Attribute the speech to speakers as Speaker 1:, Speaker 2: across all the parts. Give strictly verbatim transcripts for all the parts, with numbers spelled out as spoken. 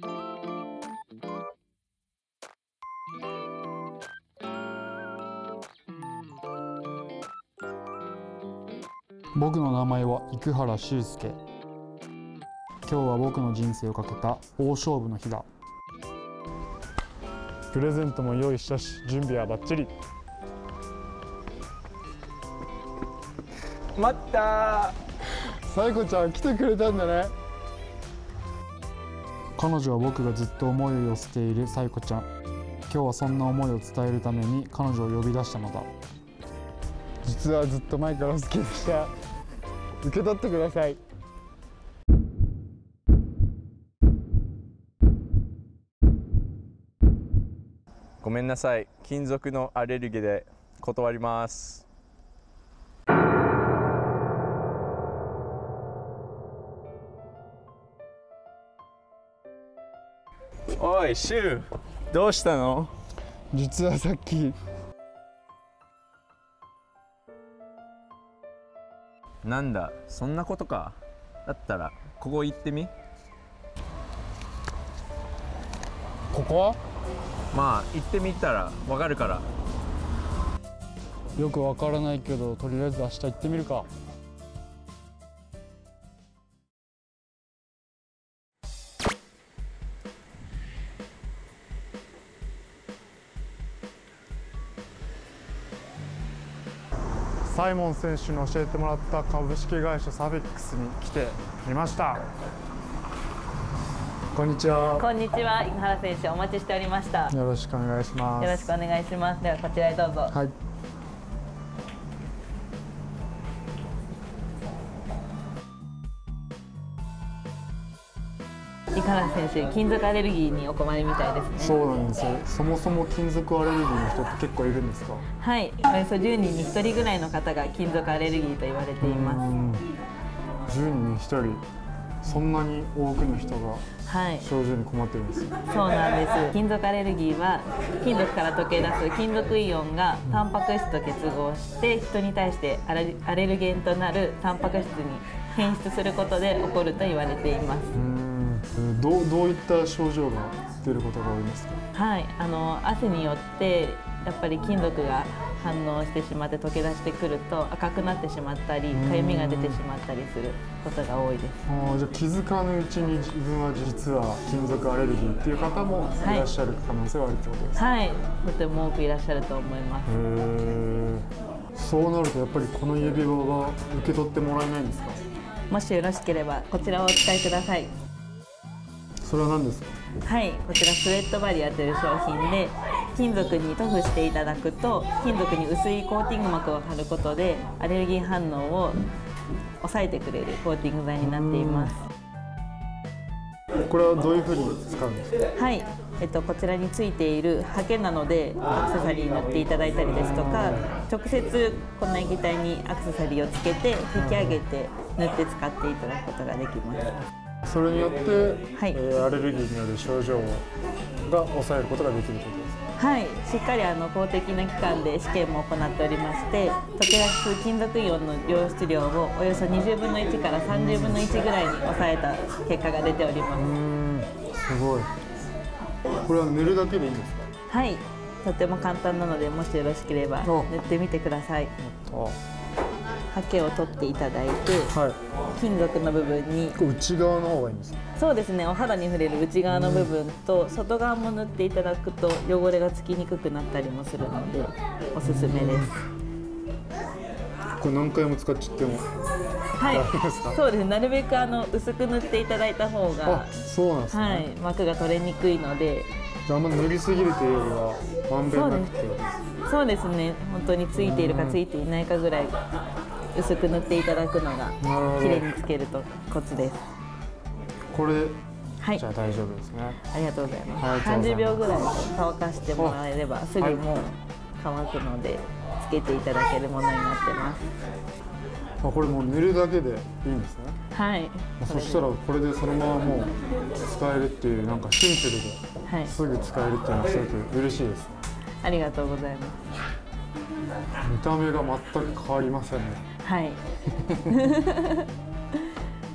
Speaker 1: 僕の名前は生原修介。今日は僕の人生をかけた大勝負の日だ。プレゼントも用意したし、準備はバッチリ。
Speaker 2: 待ったー。
Speaker 1: さいこちゃん来てくれたんだね。彼女は僕がずっと思いを寄せているさいこちゃん。今日はそんな思いを伝えるために彼女を呼び出したのだ。実はずっと前から好きでした。受け取ってください。
Speaker 2: ごめんなさい、金属のアレルギーで断ります。おい、シュウ、どうしたの？
Speaker 1: 実はさっき。
Speaker 2: なんだ、そんなことか。だったらここ行ってみ。
Speaker 1: ここは？
Speaker 2: まあ行ってみたらわかるから。
Speaker 1: よくわからないけど、とりあえず明日行ってみるか。サイモン選手に教えてもらった株式会社サフィックスに来てみました。こんにちは。
Speaker 3: こんにちは、生原選手、お待ちしておりました。
Speaker 1: よろしくお願いします。
Speaker 3: よろしくお願いします。ではこちらへどうぞ。
Speaker 1: はい。
Speaker 3: 生原選手、金属アレルギーにお困りみたいですね。
Speaker 1: そうなんですよ。そもそも金属アレルギーの人って結構いるんですか？
Speaker 3: はい、およそじゅうにんにひとりぐらいの方が金属アレルギーと言われています。
Speaker 1: じゅうにんにひとり、そんなに多くの人が症状に困ってるんですよ。
Speaker 3: はい、そうなんです。金属アレルギーは金属から溶け出す金属イオンがタンパク質と結合して人に対してアレアレルゲンとなるタンパク質に変質することで起こると言われています。
Speaker 1: どう、どういった症状が出ることが多いですか？
Speaker 3: はい、あの汗によってやっぱり金属が反応してしまって溶け出してくると赤くなってしまったりかゆみが出てしまったりすることが多いです。
Speaker 1: あ、じゃあ気づかぬうちに自分は実は金属アレルギーっていう方もいらっしゃる可能性はあるってことですか？
Speaker 3: はい、とても多くいらっしゃると思います。
Speaker 1: へー。そうなるとやっぱりこの指輪が受け取ってもらえないんですか？
Speaker 3: もしよろしければこちらをお使いください。
Speaker 1: それは何ですか？
Speaker 3: はい、こちらスウェットバリアという商品で、金属に塗布していただくと金属に薄いコーティング膜を貼ることでアレルギー反応を抑えてくれるコーティング剤になっています。
Speaker 1: これはどういうふうに使うんですか？
Speaker 3: はい、えっと、こちらについているハケなのでアクセサリー塗っていただいたりですとか、直接この液体にアクセサリーをつけて引き上げて塗って使っていただくことができます。
Speaker 1: それによって、はい、えー、アレルギーによる症状が抑えることができるということですか？
Speaker 3: はい、しっかりあの公的な機関で試験も行っておりまして、溶け出す金属イオンの量出量をおよそにじゅうぶんのいちからさんじゅうぶんのいちぐらいに抑えた結果が出ております。うー
Speaker 1: ん、すごい。これは塗るだけでいいんですか？
Speaker 3: はい、とても簡単なので、もしよろしければ塗ってみてください。ハケを取っていただいて、はい、金属の部分に
Speaker 1: 内側の方がいいんですか？そう
Speaker 3: ですね、お肌に触れる内側の部分と外側も塗っていただくと汚れがつきにくくなったりもするのでおすすめです。
Speaker 1: これ何回も使っちゃっても
Speaker 3: はい、そうですね、なるべくあの薄く塗っていただいた方が、
Speaker 1: そうなんですね、はい、
Speaker 3: 膜が取れにくいので。
Speaker 1: じゃあ、あんま塗りすぎるというよりはまんべんなくて。
Speaker 3: そうですね、本当についているかついていないかぐらい薄く塗っていただくのが綺麗につけるとコツです。これ、はい、じゃあ大丈夫ですね。ありがとうございます。さんじゅうびょうぐらい乾かしてもらえればすぐもう乾くのでつけていただけるものになってます。あ、これもう塗るだけでいいんですね。はい。そしたらこれでそのままもう使えるっていう、なんかシンプルですぐ使えるっていうのはすごく嬉しいですね。ありがとうございます。見た目が全く変わりませんね。はい。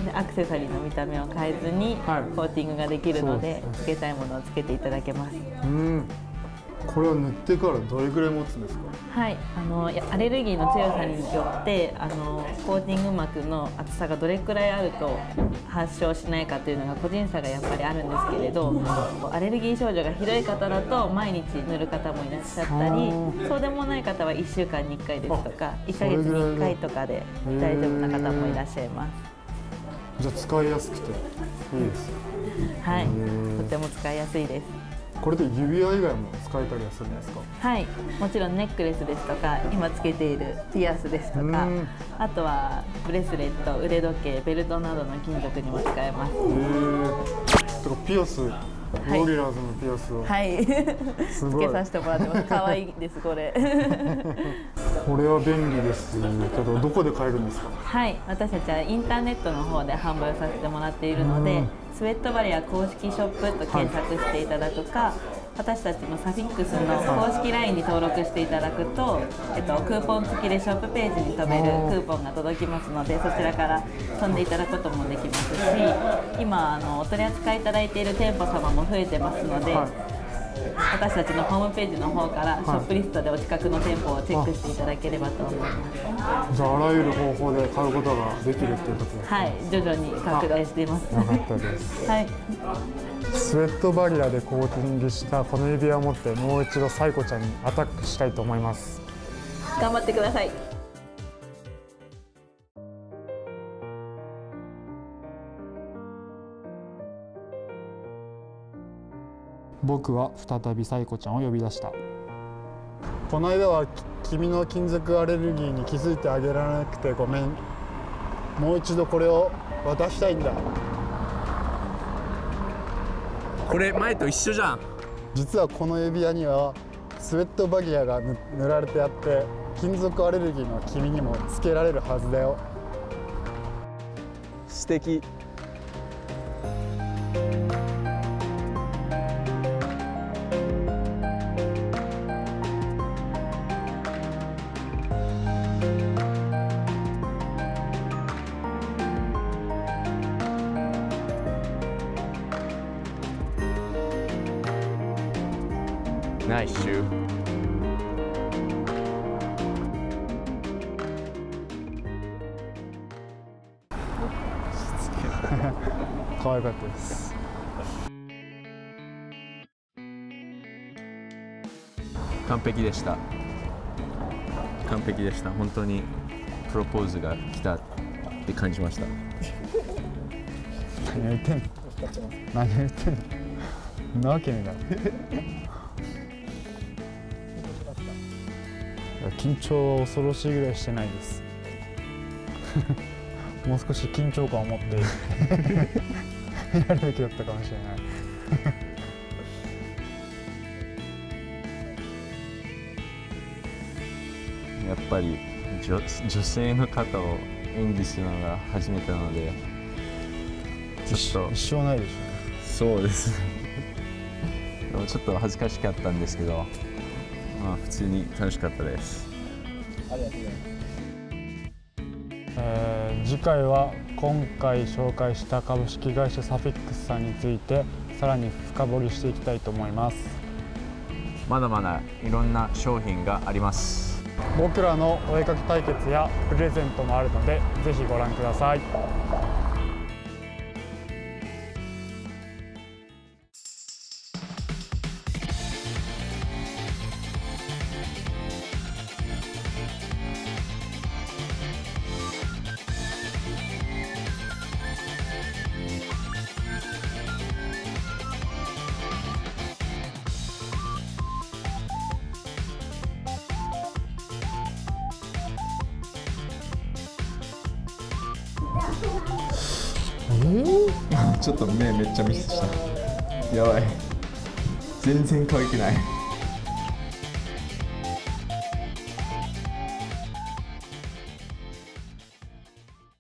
Speaker 3: でアクセサリーの見た目を変えずにコーティングができるので、つけたいものをつけていただけます。
Speaker 1: うん、これは塗ってからどれぐらい持つんですか？
Speaker 3: はい、あのアレルギーの強さによってあのコーティング膜の厚さがどれくらいあると発症しないかというのが個人差がやっぱりあるんですけれど、アレルギー症状がひどい方だと毎日塗る方もいらっしゃったり、そうでもない方はいっしゅうかんにいっかいですとかいっかげつにいっかいとかで大丈夫な方もいらっしゃいます。
Speaker 1: じゃあ使いやすくていいですね。
Speaker 3: はい、とても使いやすいです。
Speaker 1: これで指輪以外も使えたりはするんですか？
Speaker 3: はい、もちろんネックレスですとか今つけているピアスですとか、あとはブレスレット、腕時計、ベルトなどの金属にも使えます。へ
Speaker 1: え。とかピアス、ローリラーズのピアスを、
Speaker 3: はい、つけさせてもらってます。可愛いですこれ。
Speaker 1: これは便利ですけど、どこで買えるんですか？
Speaker 3: はい、私たちはインターネットの方で販売させてもらっているので、スウェットバリア公式ショップと検索していただくか、はい、私たちのサフィックスの公式 ライン に登録していただくと、えっと、クーポン付きでショップページに飛べるクーポンが届きますので、そちらから飛んでいただくこともできますし、今あのお取り扱いいただいている店舗様も増えてますので、はい、私たちのホームページの方からショップリストでお近くの店舗をチェックしていただければと思います。
Speaker 1: じゃああらゆる方法で買うことができるっていうことですね。
Speaker 3: はい、徐々に拡大しています。
Speaker 1: よかったです。
Speaker 3: はい。
Speaker 1: スウェットバリアでコーティングしたこの指輪を持ってもう一度サイコちゃんにアタックしたいと思います。
Speaker 3: 頑張ってください。
Speaker 1: 僕は再びサイコちゃんを呼び出した。この間は君の金属アレルギーに気づいてあげられなくてごめん。もう一度これを渡したいんだ。
Speaker 2: これ前と一緒じゃん。
Speaker 1: 実はこの指輪にはスウェットバリアが塗られてあって、金属アレルギーの君にもつけられるはずだよ。
Speaker 2: 素敵。ナイスシュー。
Speaker 1: 可愛かったです。
Speaker 2: 完璧でした。完璧でした。本当にプロポーズが来たって感じました。
Speaker 1: 何言ってんの？何言ってんの？なわけねえだろ。緊張は恐ろしいぐらいしてないです。もう少し緊張感を持ってやるべきだったかもしれない。
Speaker 2: やっぱり 女, 女性の方を演技するのが初めてなので、ちょっと
Speaker 1: 一生ないでしょうね。
Speaker 2: そうですでもちょっと恥ずかしかったんですけど、まあ普通に楽しかったです。ありがとうございます。
Speaker 1: えー、次回は今回紹介した株式会社サフィックスさんについてさらに深掘りしていきたいと思います。
Speaker 2: まだまだいろんな商品があります。
Speaker 1: 僕らのお絵かき対決やプレゼントもあるのでぜひご覧ください。
Speaker 2: ちょっと目めっちゃミスした。やばい。全然可愛くない。